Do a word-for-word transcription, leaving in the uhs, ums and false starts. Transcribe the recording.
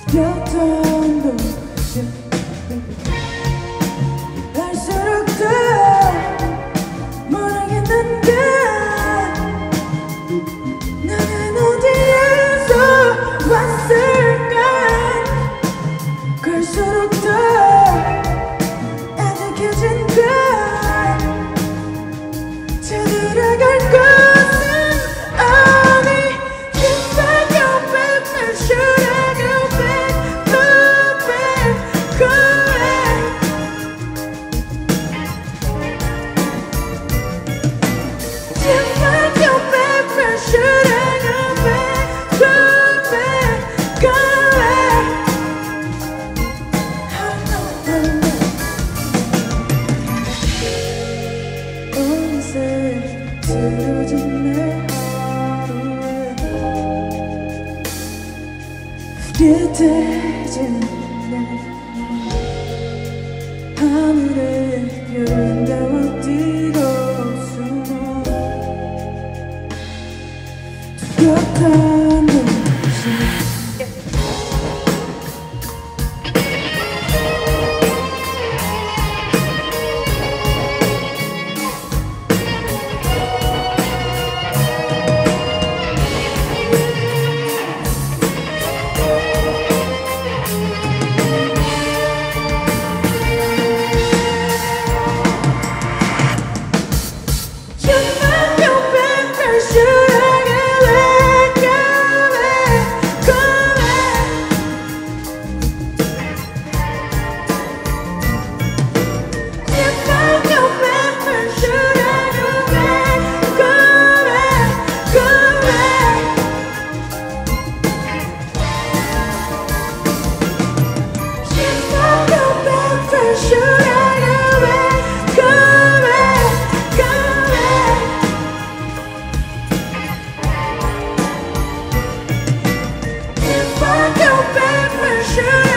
였던 도시 갈수록 더 모르겠는데 나는 어디에서 왔을까 갈수록 더 아득해진 걸 되돌아갈 곳은 어디 If I go back, where should I go back? Go back, go back If I go back, where should I go back? Go back, go back 어느새 틀어진 내 하루에 흐릿해진 내 하늘에 별은 다 어디로 숨어 두렵단 듯이 Should I go back, go back, go back If I go back, where should I